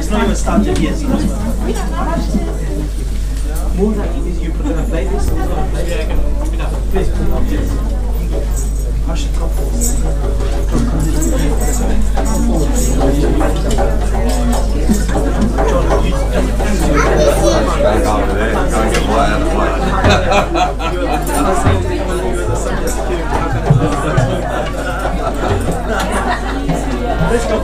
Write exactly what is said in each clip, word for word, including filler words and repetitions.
It's not even started yet, so that's why. More like, is you put it in a playlist? Yeah, I can keep it up. Please put it up, yes. I should come forward. Let's go.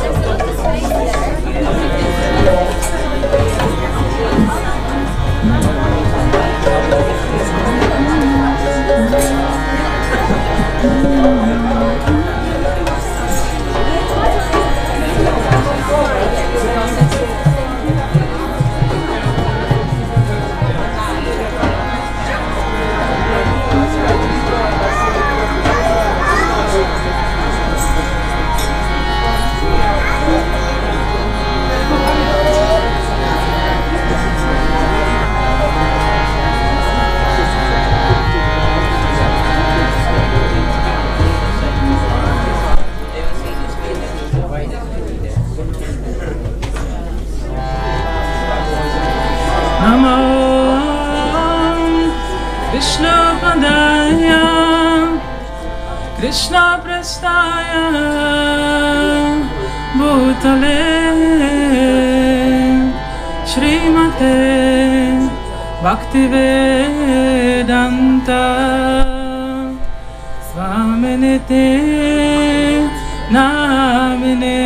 Krishna prastaya bhutale Shrimate Bhaktivedanta Swaminite Namine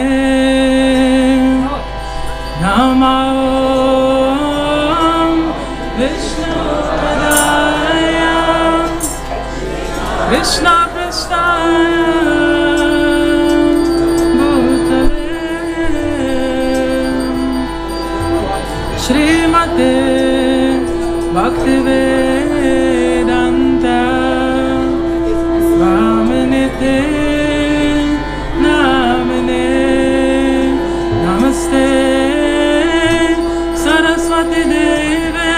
Namo Vishnu Padaya Krishna Shrimate Bhaktivedanta Swaminite Namine Namaste Saraswati Deve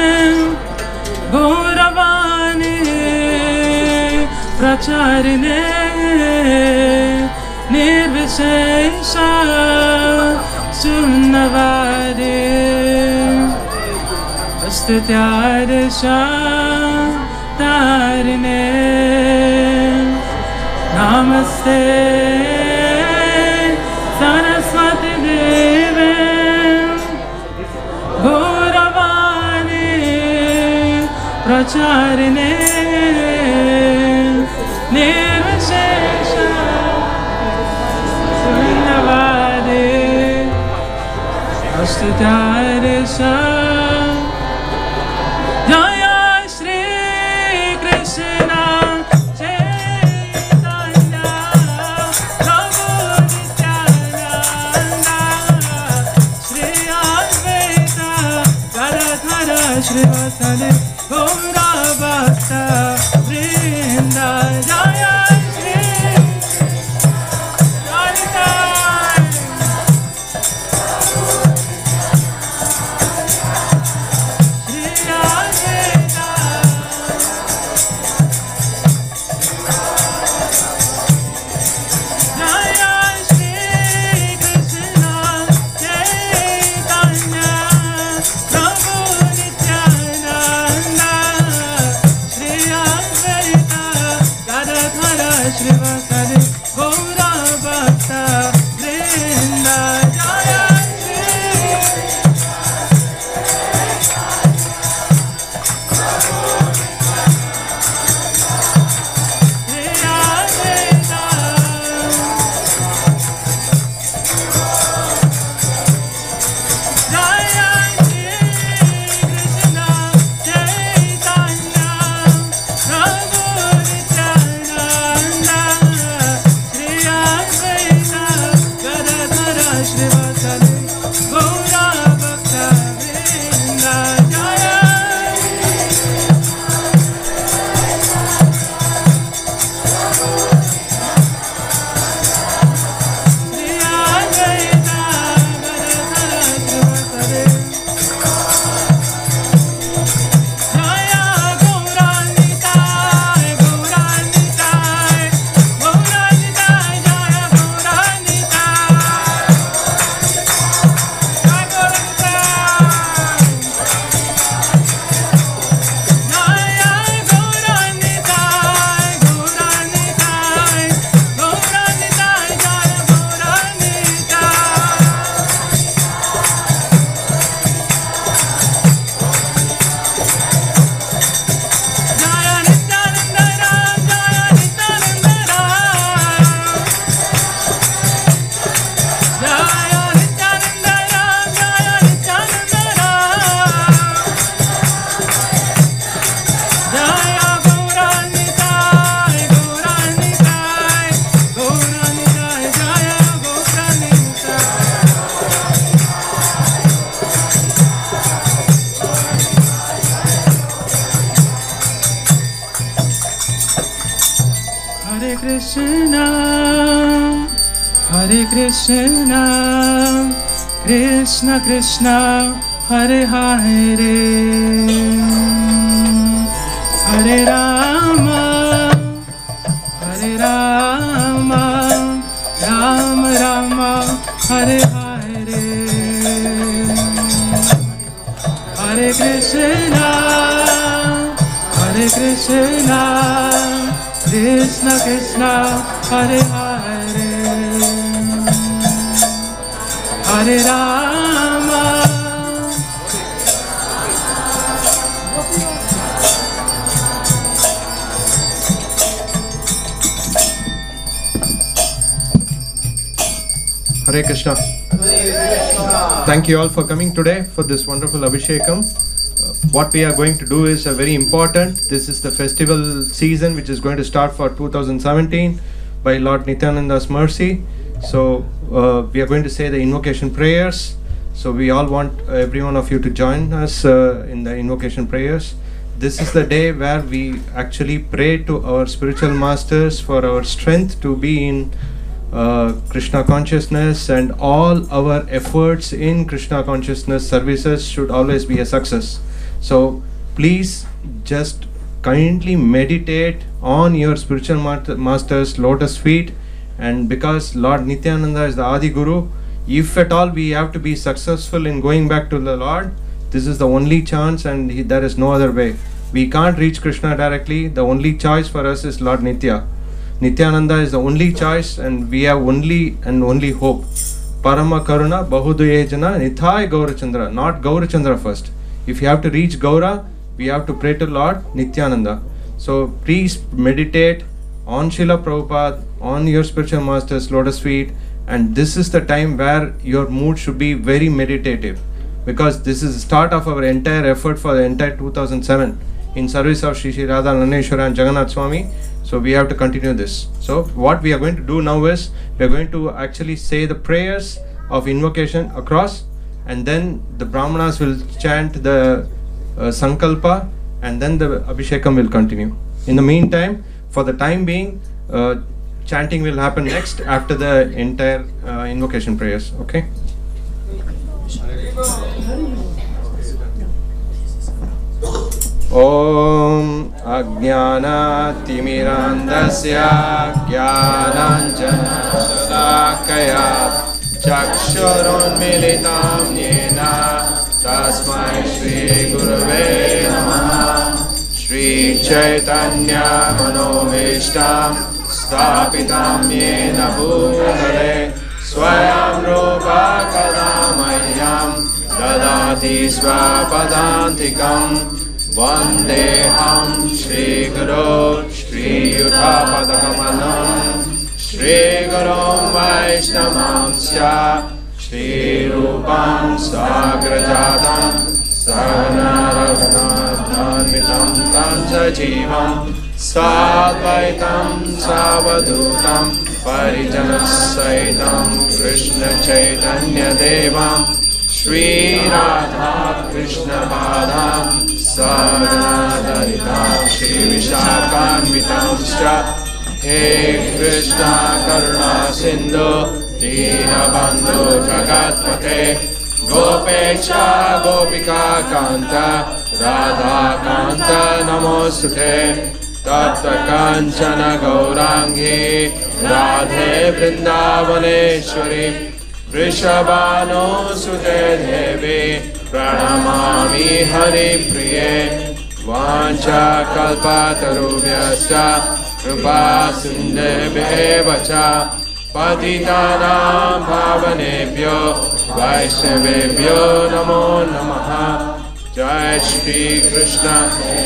Gauravani Pracharine Nirvishesha Sunnavade Astityarisha Tarine Namaste Saraswati Deve Gauravani Pracharine Nirvishesha Sunnavade Astityarisha Shrivatale Gaura Bhakta Vrinda Jaya Shri Radhika Shri Radhika Jaya Shri Krishna Chaitanya Prabhu Krishna, Hare Krishna, Krishna Krishna, Hare Hare, Hare Rama, Hare Rama, Rama Rama, Hare Hare, Hare Krishna, Hare Krishna, Krishna Krishna, Hare Hare, Hare Rama. Hare Krishna. Thank you all for coming today for this wonderful Abhishekam. Uh, what we are going to do is uh, very important. This is the festival season which is going to start for two thousand seventeen by Lord Nityananda's mercy. So uh, we are going to say the invocation prayers. So we all want uh, every one of you to join us uh, in the invocation prayers. This is the day where we actually pray to our spiritual masters for our strength to be in Uh, Krishna consciousness, and all our efforts in Krishna consciousness services should always be a success. So please just kindly meditate on your spiritual ma- master's lotus feet, and because Lord Nityananda is the Adi Guru, if at all we have to be successful in going back to the Lord, this is the only chance, and he, there is no other way. We can't reach Krishna directly. The only choice for us is Lord Nitya. Nityananda is the only choice, and we have only and only hope. Parama Karuna Bahudayejana Nithai Gaurachandra, not Gaurachandra first. If you have to reach Gaura, we have to pray to Lord Nityananda. So please meditate on Srila Prabhupada, on your spiritual master's lotus feet, and this is the time where your mood should be very meditative, because this is the start of our entire effort for the entire two thousand seven in service of Shri Shri Radha Naneshwara and Jagannath Swami. So we have to continue this. So what we are going to do now is we are going to actually say the prayers of invocation across, and then the Brahmanas will chant the uh, Sankalpa, and then the Abhishekam will continue. In the meantime, for the time being, uh, chanting will happen next after the entire uh, invocation prayers. Okay? Om Ajnana-timirandasya Jnananjana Shalakaya Chakshurunmilitam Yena Tasmai Shri Gurave Namaha Shri Chaitanya Manomishtam Stapitam Yena Bhutale Swayam Rupa Kadamayyam Dadati Swapadantikam Vandeham Shri Guru Shri Yuddhapadakamalam Shri Guru Vaishnavamsya Shri Rupam Sagrajatam Sagnaraghunathanvitam Tam Sajivam Sadvaitam Savadutam Parijanassaitam Krishna Chaitanya Devam Shri Radha Krishna Padam Saganadaritam Shri Vishakhanvitamscha He Krishna Karuna Sindhu Dinabandhu Jagatpate Gopesha Gopika Kanta Radha Kanta Namostute Tapta Kanchana Gaurangi Radhe Vrindavaneshwari Vrishabhano Sute Devi Pranamami Hari Priye Vancha Kalpatarubhyascha Kripa Sindebhevacha Patitanam Bhavanebhyo Vaishnavebhyo Namo Namaha Jai Shri Krishna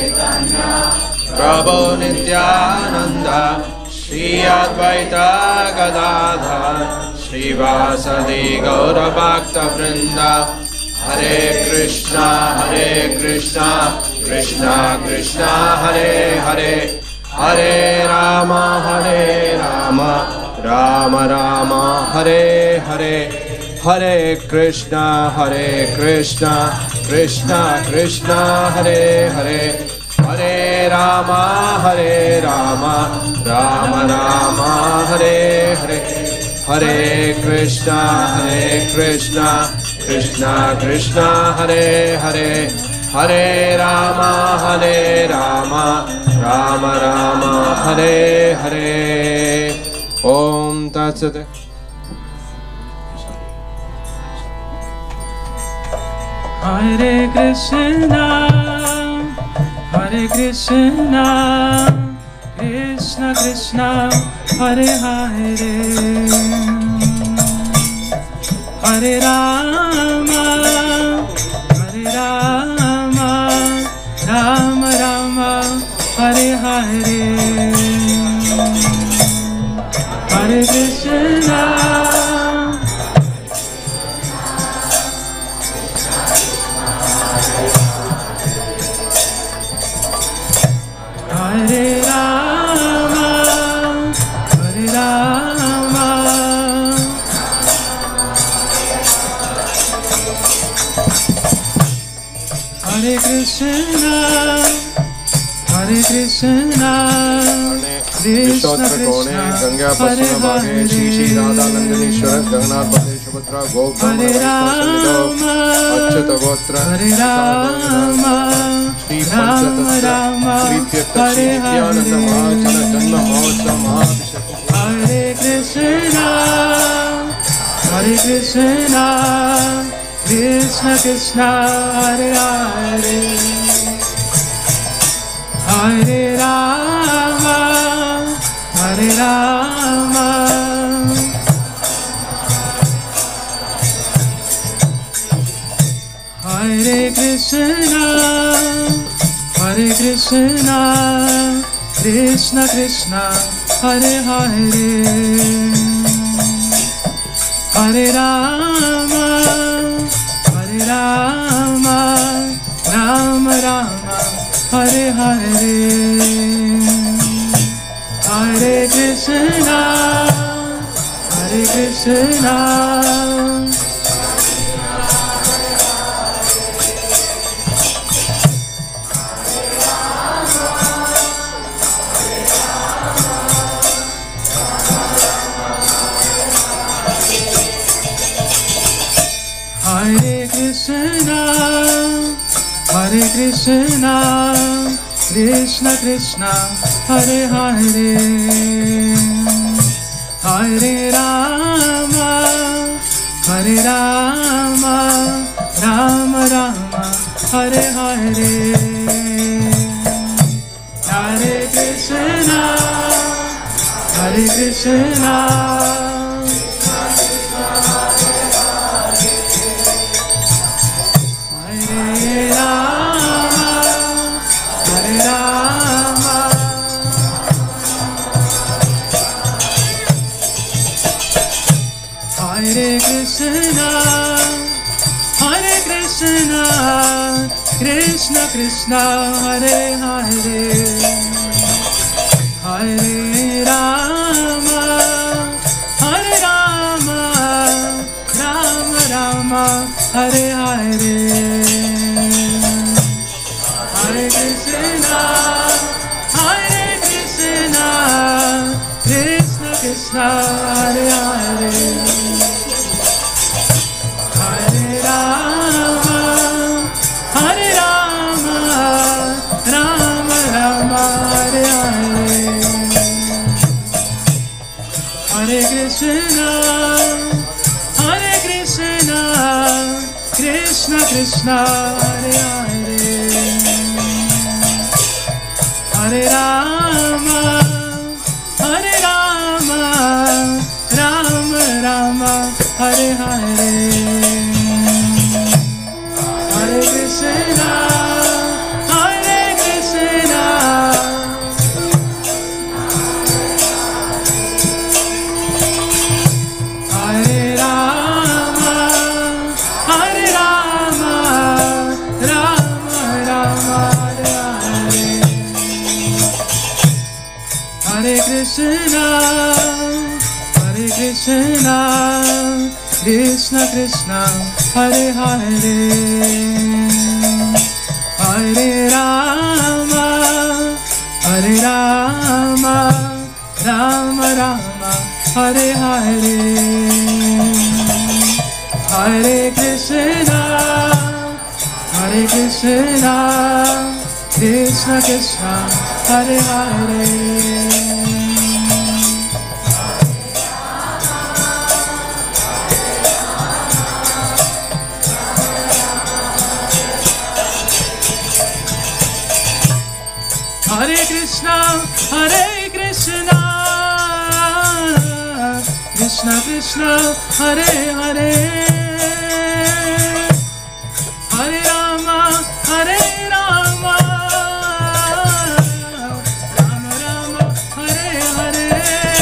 Prabhu Nityananda Shri Advaita Gadadhar Shri Vasadi Gaura Bhakta Vrinda Hare Krishna, Hare Krishna, Krishna Krishna, Hare Hare, Hare Rama, Hare Rama, Rama Rama, Hare Hare, Hare Krishna, Hare Krishna, Krishna Krishna, Hare Hare, Hare Hare Rama, Hare Rama, Rama Rama, Hare Hare, Hare Krishna, Hare Krishna, Krishna Krishna, Hare Hare, Hare Rama, Hare Rama, Rama Rama, Hare Hare. Om Tat Sat. Hare Krishna, Hare Krishna, Krishna Krishna, Hare Hare, Hare Rama, Hare Rama, Rama Rama, Hare Hare, Hare Krishna. Hare Rama, Hare Rama, Hare Krishna, Hare Krishna, Krishna Krishna, Ganga Hare Pasuna Bhage, Shri Shri Radha Nandanishwara, Jagannath Pade Subhadra, Gopala Vaishnav Samido, Achyuta Gotra, Hare Rama, Shri Panchatasya, Shri Tirtha Shri Nityananda Mahajana Janma Mahotsav Mahabhishek. Hare Krishna, Hare Krishna, Krishna Krishna, Hare Hare, Hare Rama, Hare Rama, Hare Krishna, Hare Krishna, Krishna Krishna, Hare Hare, Hare Rama, Hare Rama, Rama Rama, Hare Hare, Hare Krishna, Hare Krishna, Hare Krishna, Hare Krishna, Krishna Krishna, Hare Hare, Hare Rama, Hare Rama, Rama Rama, Hare Hare, Hare Krishna, Hare Krishna, Hare Krishna, Hare Krishna, Krishna Krishna, Hare Hare, Hare Rama, Hare Rama, Rama Rama, Hare Hare, Hare Krishna, Hare Krishna, Krishna Krishna, Hare Hare, Hare Rama, Hare Rama, Rama Rama, Hare Hare, Hare Krishna, Hare Krishna, Krishna Krishna, Hare Hare, Hare Rama, Hare Rama, Rama Rama, Hare Hare, Hare Krishna, Hare Krishna, Hare Rama, Hare Rama, Rama Rama, Hare Hare, Hare Krishna, Hare Krishna, Krishna Krishna, Hare Hare, Hare Rama, Hare Hare, Hare Krishna, Hare Krishna, Krishna Krishna, Hare Hare. Hare Krishna, Hare Krishna, Krishna Krishna, Hare Hare, Hare Rama, Hare Rama, Rama Rama, Hare Hare,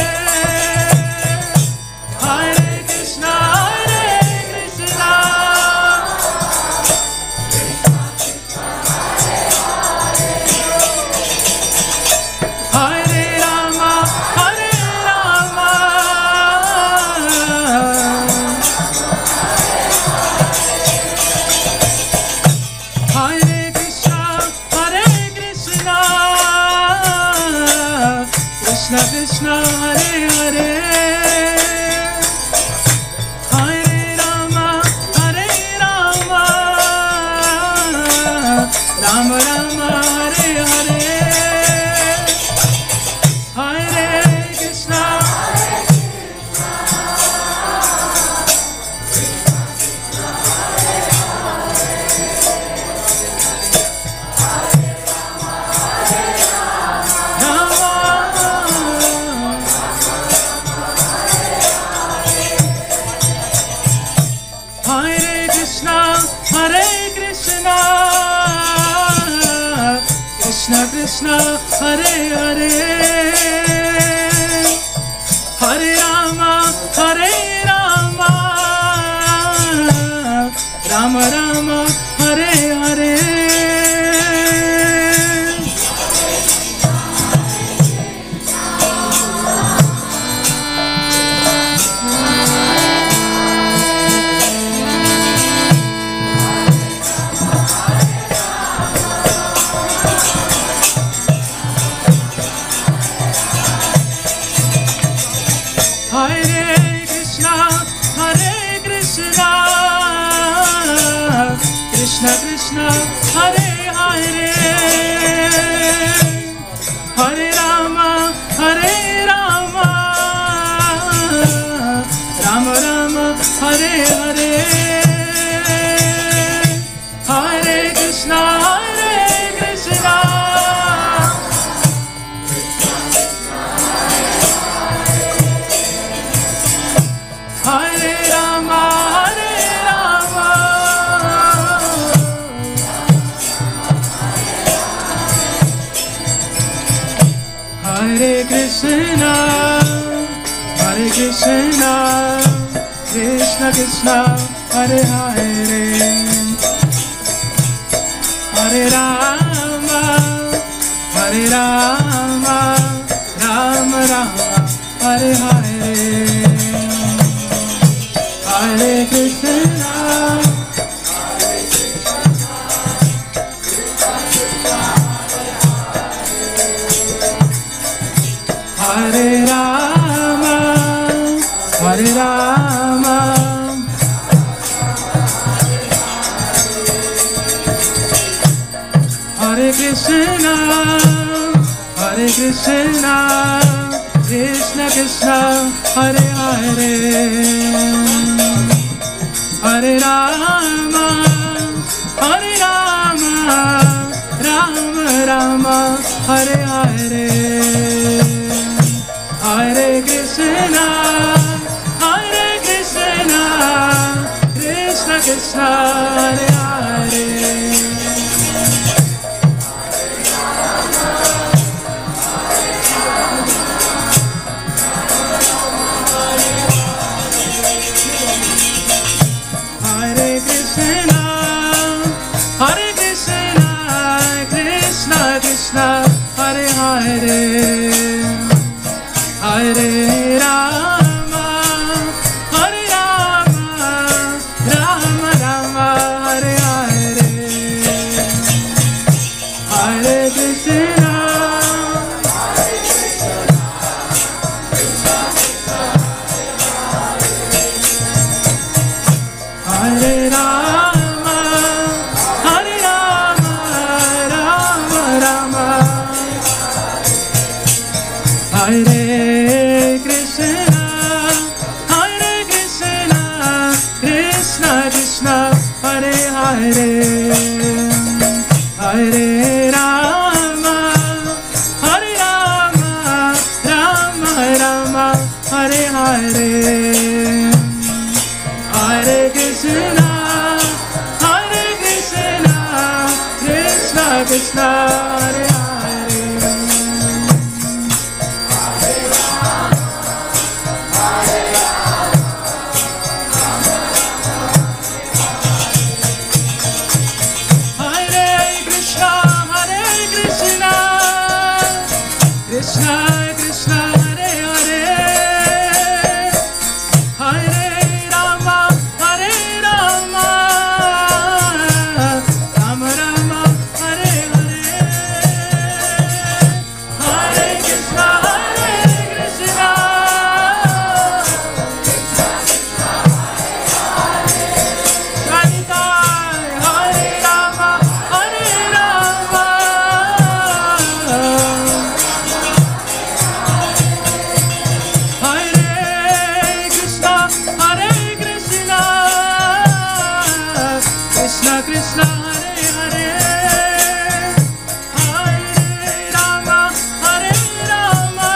Hare Krishna, Hare Krishna, Hare Rama, Hare Rama, Hare Krishna, Hare Krishna, Krishna Krishna, Hare Hare, Hare Rama, Hare Rama, Rama Rama, Hare Hare, Hare Krishna, Rama, Hare Krishna, Hare Krishna, Krishna Krishna, Hare Hare, Hare Rama, Hare Rama, Rama Rama, Hare Hare, Hare Krishna, Hare Krishna, Krishna Krishna, Hare Hare, Hare Rama, Hare Rama, Rama Rama, Hare Hare, Hare Krishna, Hare Krishna, Hare Rama, Hare Rama, Hare Krishna, Hare Krishna, Krishna Krishna, Hare Hare, Hare Rama, Hare Rama, Rama Rama, Hare Hare, Hare Krishna, Hare Rama, Hare Rama, Hare Krishna, Hare Krishna, Krishna Krishna, Hare Hare, Hare Rama, Hare Rama, Rama Rama, Hare Hare, Hare Krishna, Hare Krishna, Krishna Krishna, Hare Hare, Hare Krishna, Hare Krishna, Krishna Krishna, Hare Hare, Hare Rama, Hare Rama, Rama Rama, Hare Hare, Hare Krishna, Hare Krishna, Krishna Krishna, Hare Hare, Hare Rama, Hare Rama, Rama Rama, Hare Hare, Hare Krishna, Hare Krishna, Krishna Krishna, Hare Hare. Krishna Krishna Hare Hare, Hare Rama Hare Rama, Rama Rama Hare Hare, Hare Krishna Hare Krishna, Radhika Hare Rama Hare Rama, Krishna Krishna Hare Hare, Hare Rama Hare Rama,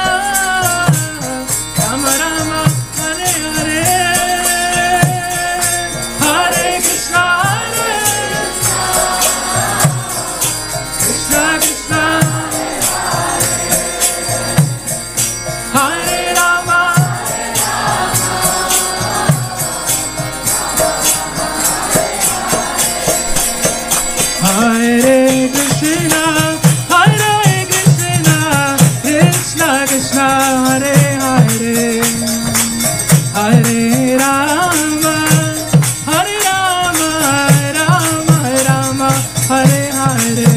Rama Rama Hare Hare, Hare Krishna Hare Krishna, Krishna Hare Rama, Hare Krishna, Hare Krishna, Krishna Krishna, Hare Hare, Hare Rama, Hare Rama, Rama Rama, Hare Hare,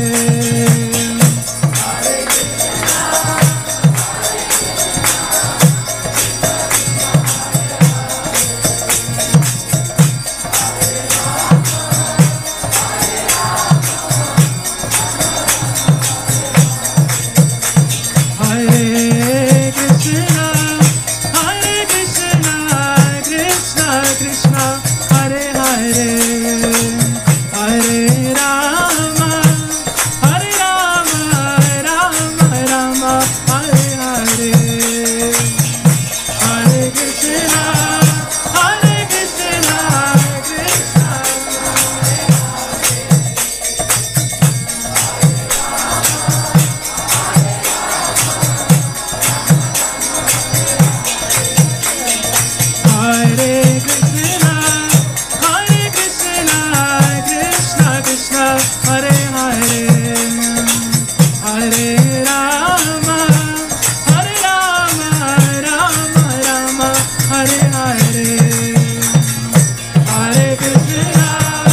Hare Krishna, Hare Krishna, Krishna Krishna, Hare Hare, Hare Rama, Hare Rama, Rama Rama, Hare Hare, Hare Krishna, Hare Krishna, Krishna Hare Krishna, Hare Krishna, Krishna Krishna, Hare Hare, Hare Rama, Hare Rama, Rama Rama, Hare Hare, Hare Krishna,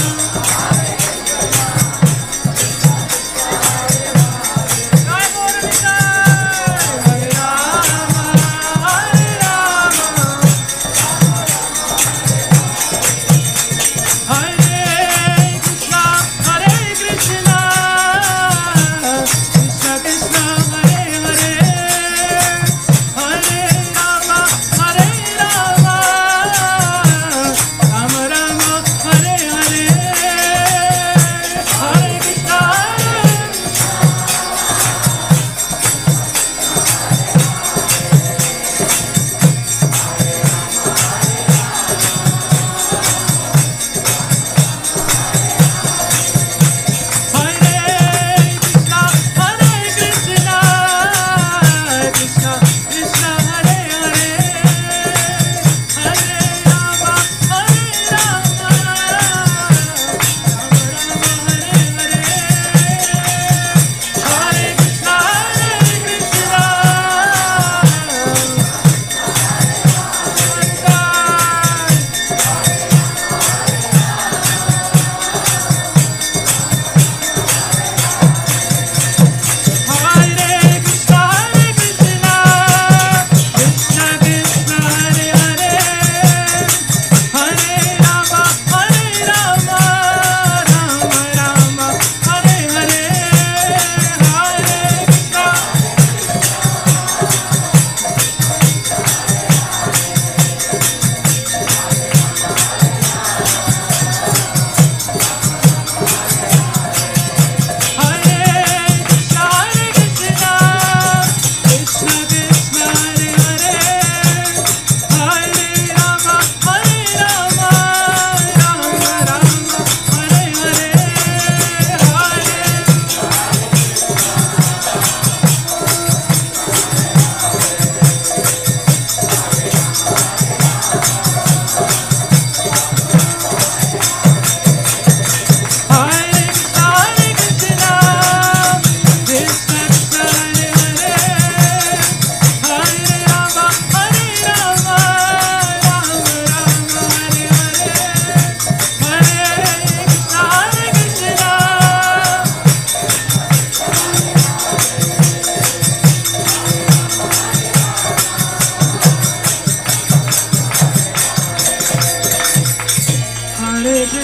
Jai Gaura Nitai, Hare Rama, Hare Rama, Hare Krishna, Hare Krishna,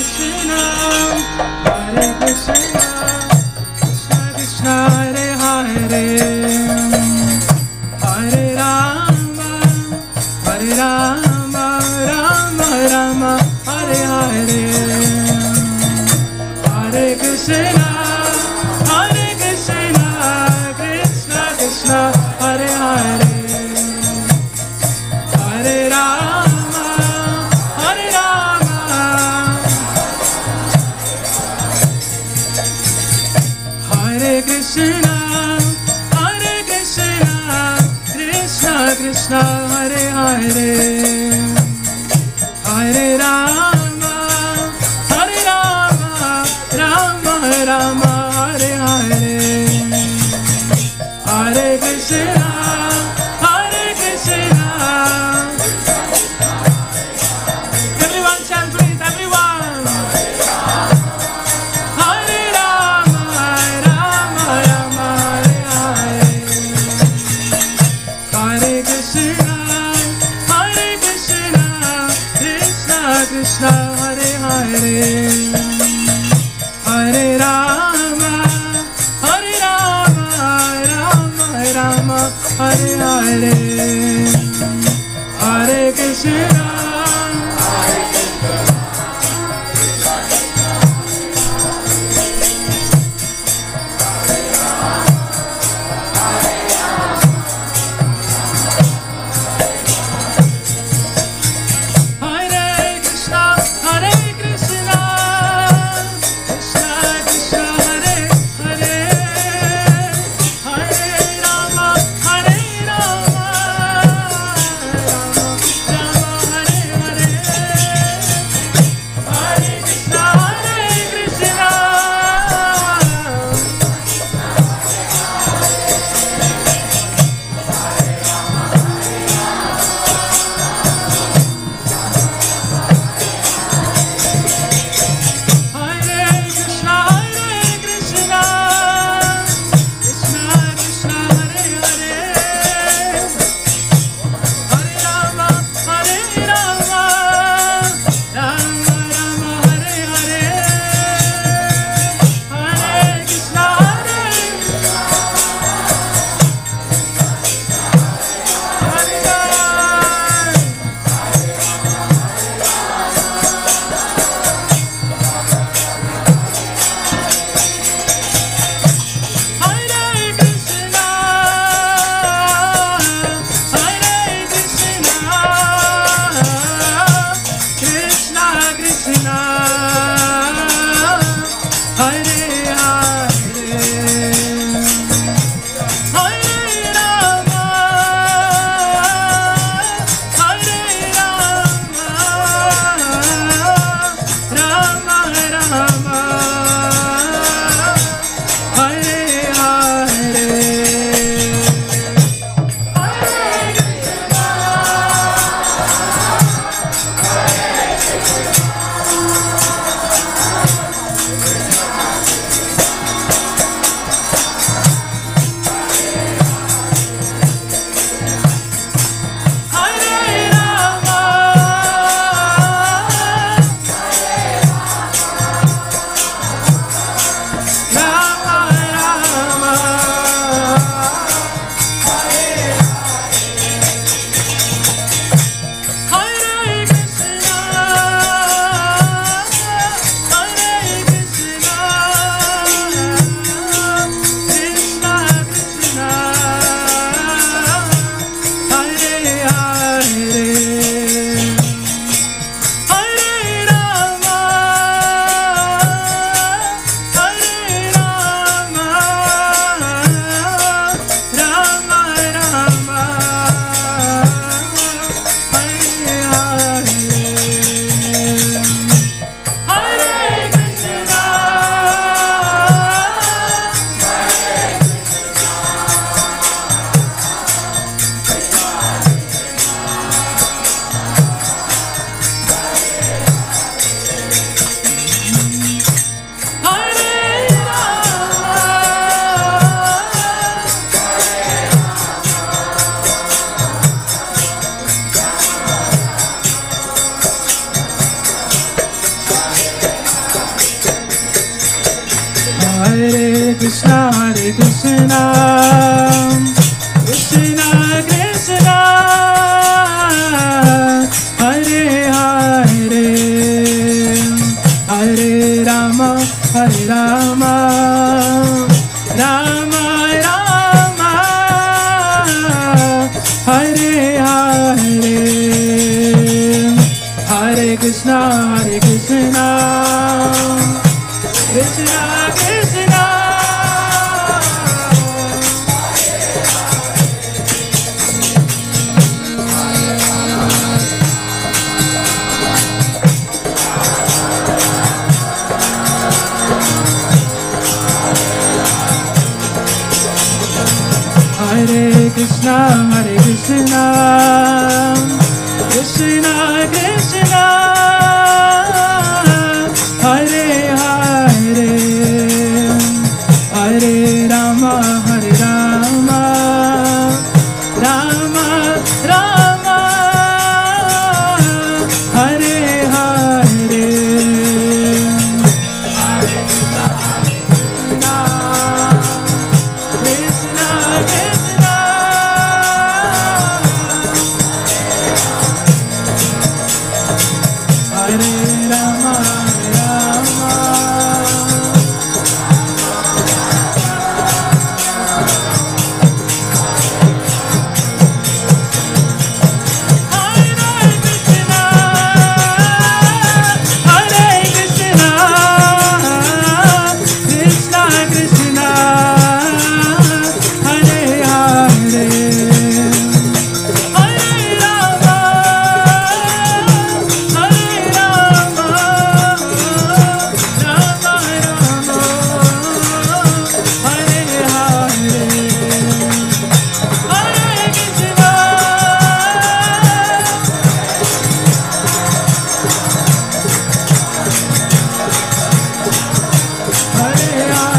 Krishna, Hare Krishna, Krishna Krishna, Hare Hare, Hare Rama, Hare Rama, Rama Rama, Hare Hare, Hare Krishna, Hare Krishna, Krishna Krishna, Hare Hare, Hare Rama, Hare Rama, Hare Krishna, Hare Krishna, Krishna Krishna, Hare Hare, Hare Rama, Hare Rama, Rama Rama, Hare Hare, Hare Krishna, Hare Krishna. Everyone chant please, everyone. Hare Rama, Rama Rama, Hare Hare, Hare Krishna, Hare Krishna, Krishna Krishna, Hare Hare, Hare Rama, Hare Rama, Rama Rama, Hare Hare, Hare Krishna. Hare Krishna, Hare Krishna, Krishna Krishna, Hare Hare, Hare Rama, Hare Rama, Rama Rama, Hare Hare Krishna, Hare Krishna, Krishna Krishna, Hare Hare, Hare Rama, Hare Rama, Rama Rama, Hare Hare, Hare Krishna, Hare Krishna, Krishna Krishna, Hare Krishna, Hare Krishna, Krishna Krishna, Hare Hare, Hare Rama, Hare Rama, Rama Rama, Hare Hare, Hare Krishna, Krishna Krishna, Hare Rama, Rama, Hare Krishna, Hare Krishna, Krishna Krishna, Hare Hare, Hare Rama, Hare Rama, Rama Rama, Hare Hare, Hare Krishna, Hare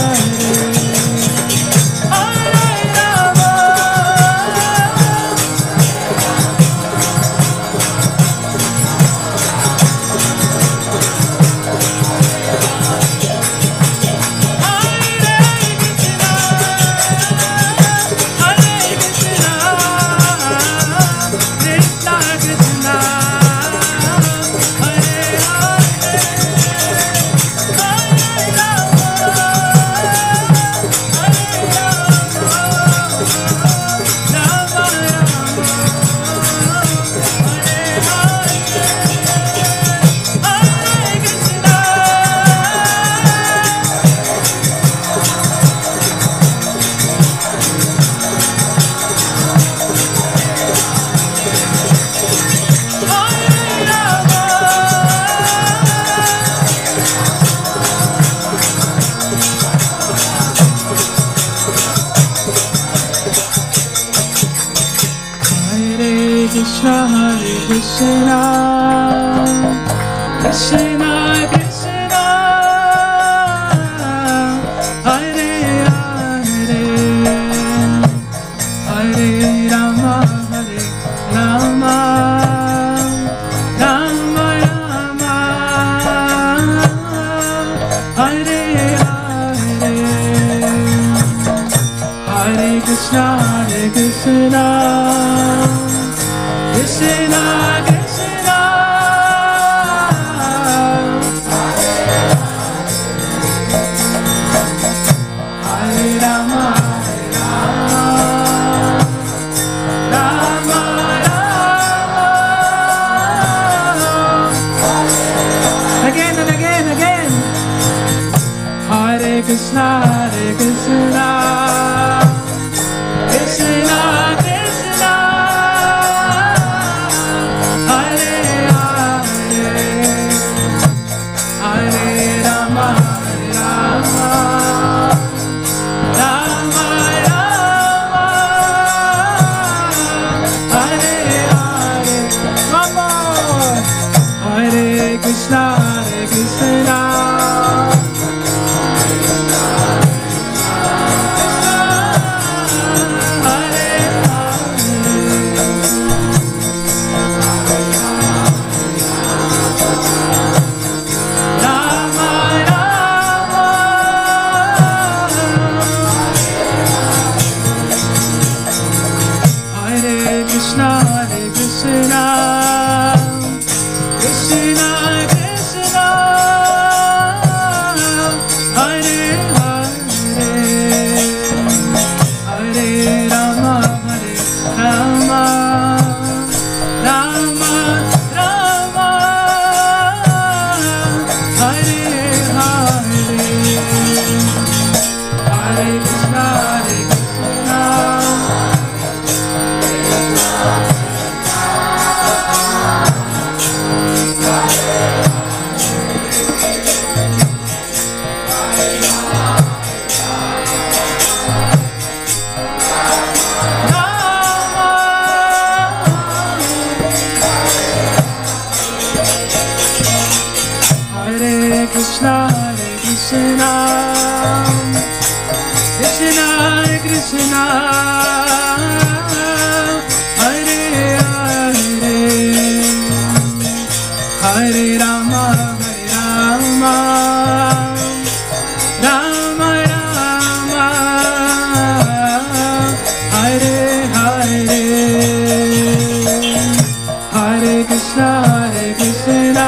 Krishna, Hare Krishna, Krishna Krishna, Hare Hare, Hare Rama, Hare Rama, Rama Rama, Hare Hare, Hare Krishna, Hare Krishna, Krishna Krishna, Hare Rama, Hare Rama, Rama Rama, again and again, again, Hare Krishna, Hare Krishna, Krishna Krishna, Hare Hare Krishna, Hare Krishna, Krishna Krishna, Hare Hare, Hare Rama, Hare Rama, Rama Rama, Hare Hare, Hare Krishna, Hare Krishna.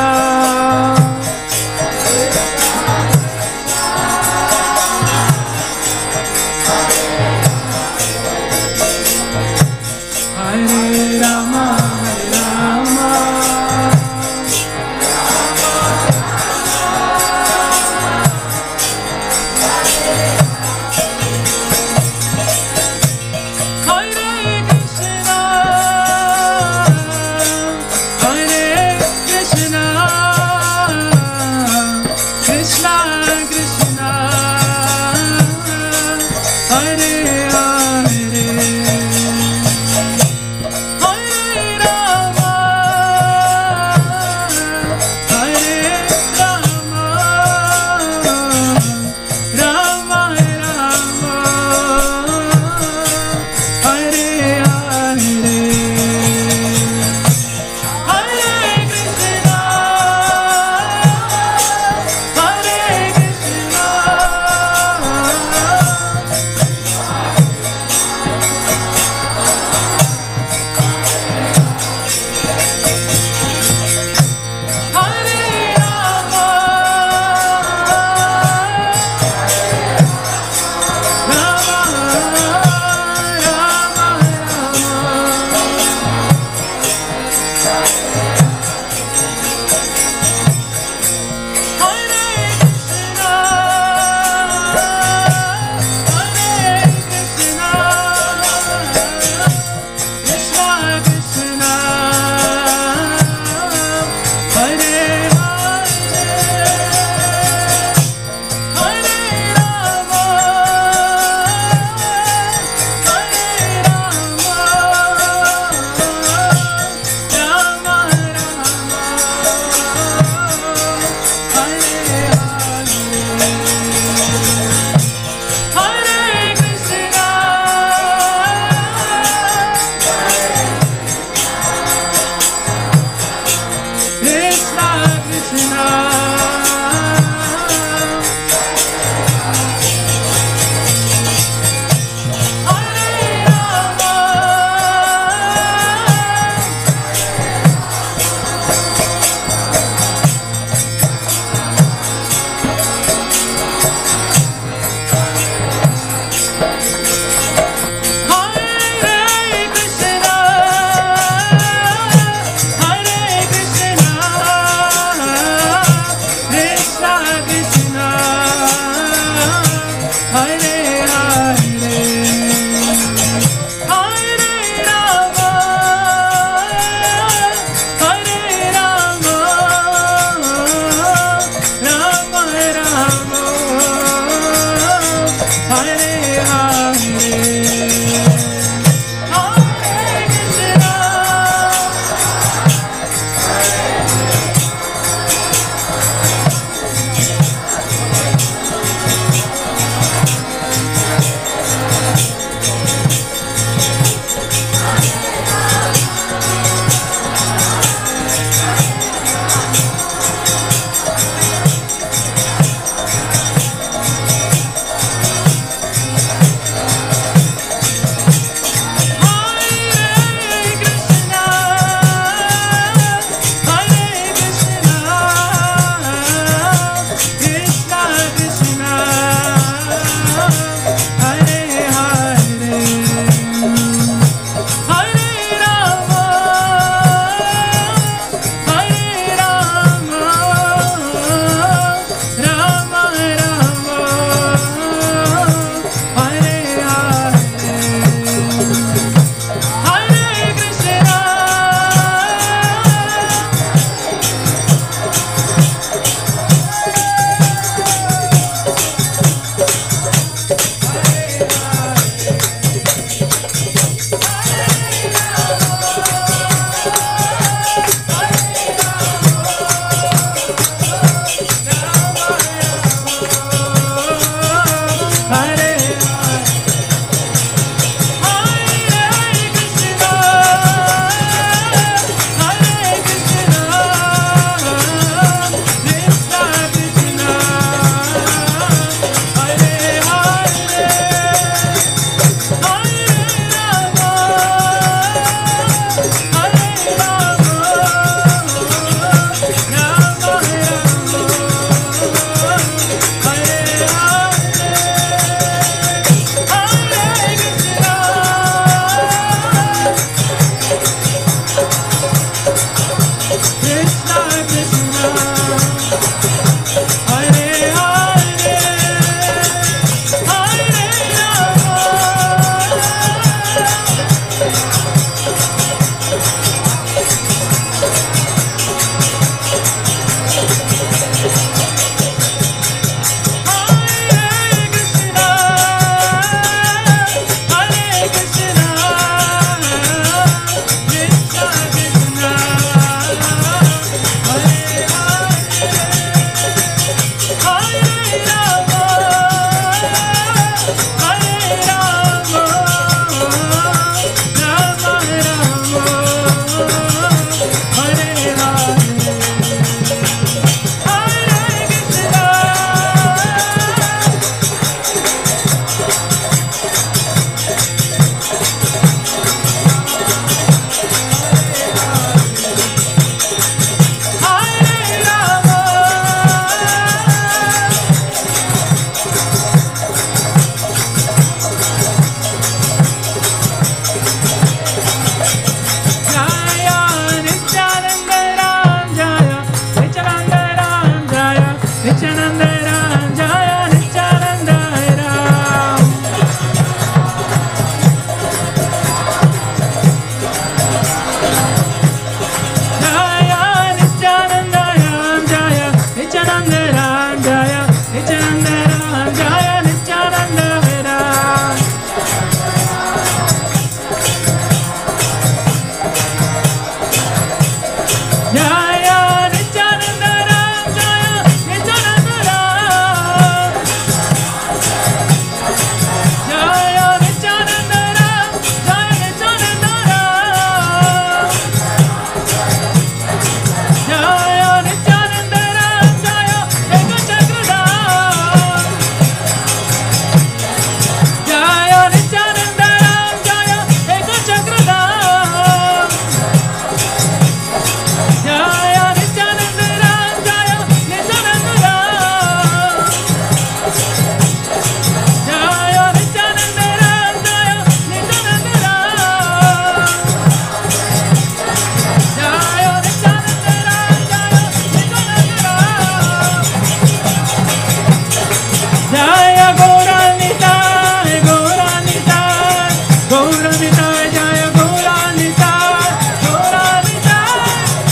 Ram, Jaya Nityananda Ram. Jaya Nityananda Ram, Jaya Nityananda Ram, Jaya Nityananda Ram, Jaya Nityananda Ram. Jaya Nityananda Ram, Jaya Nityananda Ram. Jaya Nityananda Ram, Jaya Nityananda Ram. Jaya Nityananda Ram, Jaya Ekachakra Ram. Jaya Nityananda Ram, Jaya Ekachakra Ram. Jaya Nityananda Ram, Jaya Nityananda Ram. Jaya Nityananda Ram, Jaya Nityananda Ram. Jaya Nityananda Ram, Jaya Nityananda Ram. Jaya Gauranitai, Gauranitai, Gauranitai, Jaya Gauranitai, Gauranitai.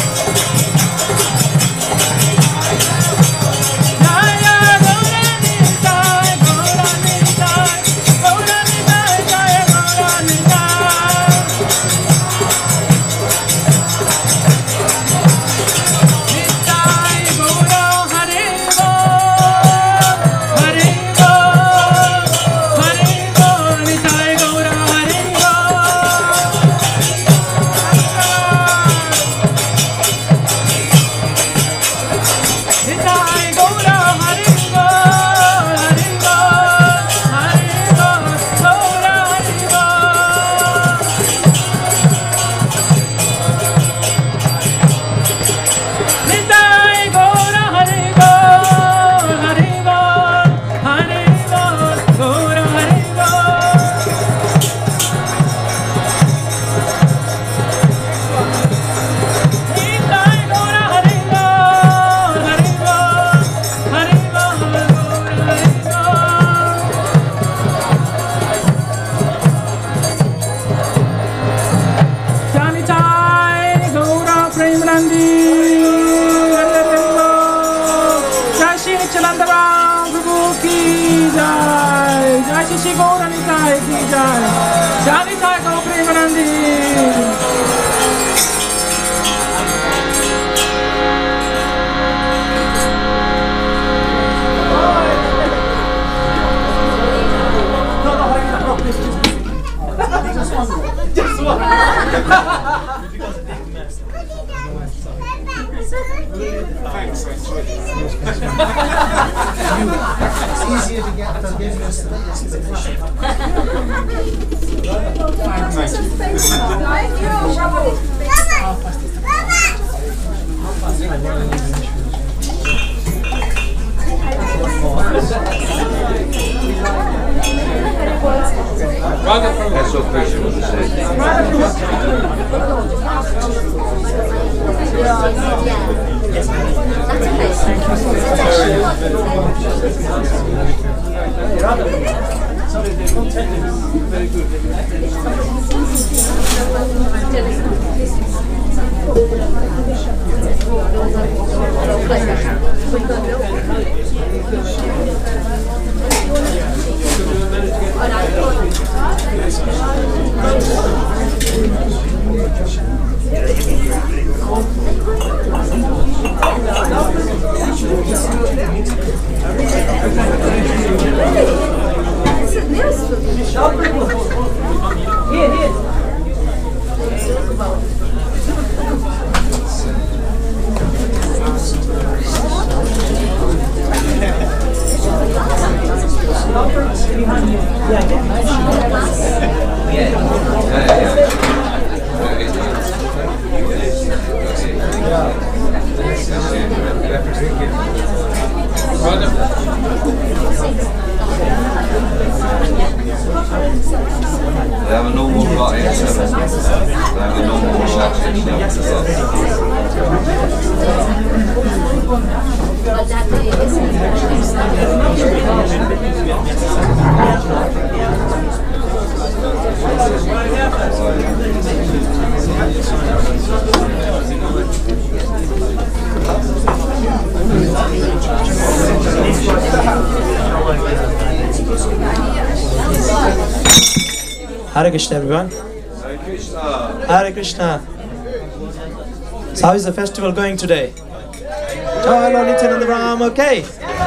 Jaya Gauranitai, Gauranitai, Gauranitai, Jaya Gauranitai. Nitai Gaura Hare Bol, Hare Bol, Hare Bol, Nitai Gaura Hare Bol. Nitai Gaura Hare Bol, Hare Bol, Hare Bol, Gaura Hare Bol. Nitai Gaura Hare Bol, Hare Bol, Hare Bol, Gaura Hare Bol. Nitai Gaura Hare Bol, Hare Bol, Hare Bol, Gaura Hare Bol. Janitai Gaura Premanandi, Jai Shri Nityananda Ram Prabhu ki jai, Jai Shri Gaura Nitai ki jai, Janitai Gaura Premanandi. No, no, Hare Krishna, no, please, please, please. Just one more. Just one. Because it didn't mess. Thanks. It's easier to get forgiveness than it is permission. Thank That's so precious to say. Sorry, the content is very good. Here, here. Hare Krishna, everyone. Hare Krishna. Hare Krishna. So how is the festival going today? Jai Lord Nityananda Ram, okay.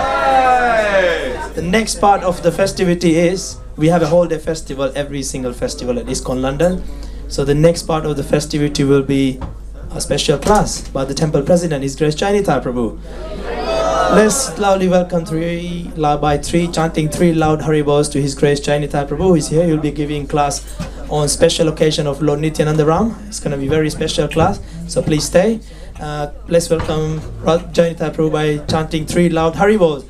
The next part of the festivity is, we have a whole day festival, every single festival at ISKCON London. So the next part of the festivity will be a special class by the temple president, His Grace Jai Nitai Prabhu. Let's loudly welcome three, loud by three, chanting three loud Haribos to His Grace Jai Nitai Prabhu, who is here. He will be giving class on special occasion of Lord Nityananda Ram. It's going to be very special class, so please stay. Uh, let's welcome Jai Nitai Prabhu by chanting three loud Haribos.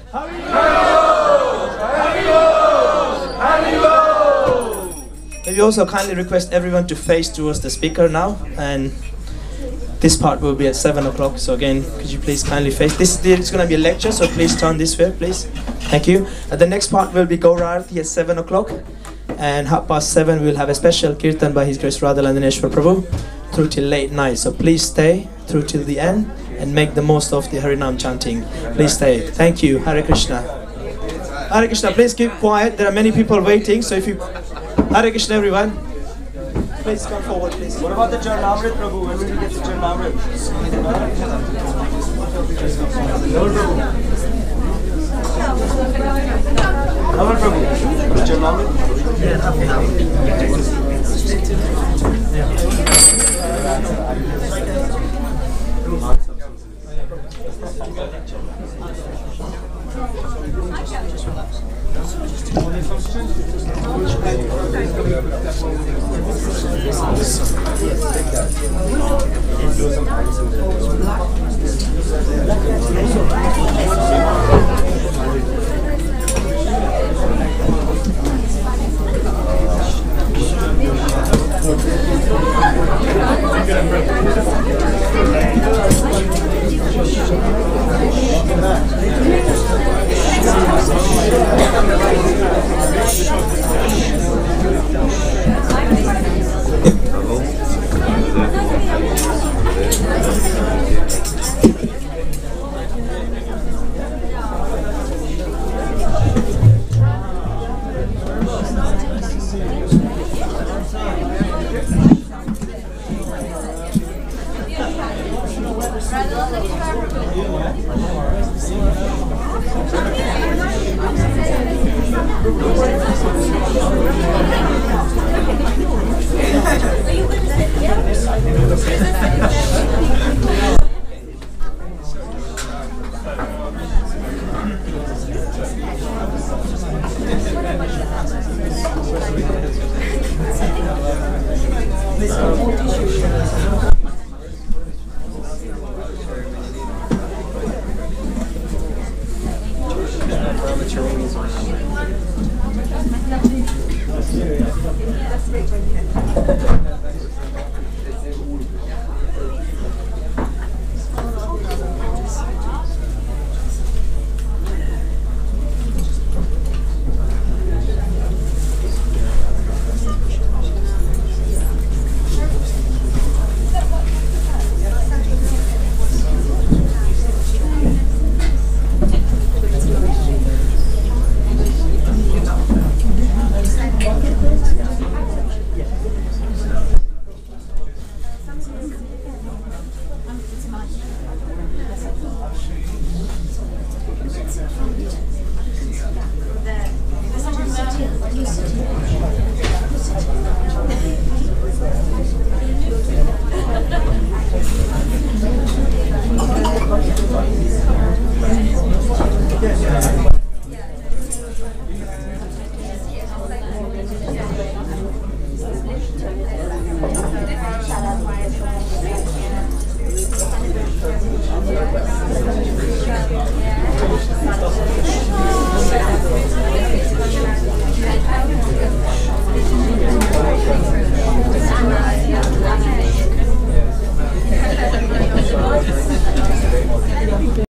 May we also kindly request everyone to face towards the speaker now, and this part will be at seven o'clock. So again, could you please kindly face this? It's going to be a lecture, so please turn this way, please. Thank you. Uh, the next part will be Gaura Arati at seven o'clock, and half past seven we'll have a special kirtan by His Grace Radhalandaneshwar Prabhu through till late night. So please stay through till the end and make the most of the Harinam chanting. Please stay. Thank you. Hare Krishna. Hare Krishna. Please keep quiet. There are many people waiting. So if you, Hare Krishna, everyone. Please come forward, please. What about the Charnamrit, Prabhu? When will we get the Charnamrit? Naval Prabhu, the Charnamrit?